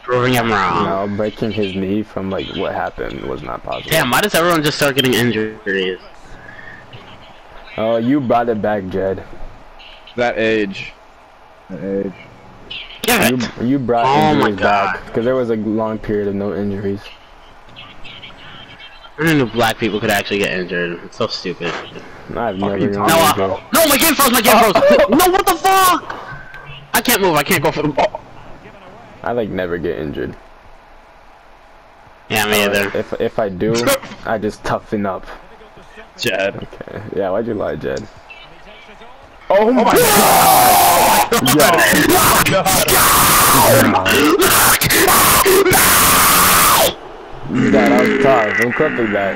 Proving him wrong. No, breaking his knee from like what happened was not possible. Damn, why does everyone just start getting injuries? Oh, you brought it back, Jed. That age. Get it! You brought Oh my injuries God. back because there was a long period of no injuries. I didn't know black people could actually get injured. It's so stupid. I've never you been talking injured. No, my game froze! My game froze! No, what the fuck? I can't move. I can't go for the ball. I like never get injured. Yeah, me either. If I do, I just toughen up. Jed. Okay. Yeah, why'd you lie, Jed? Oh my God! Yo. Yeah, that was tough. I'm clipping that.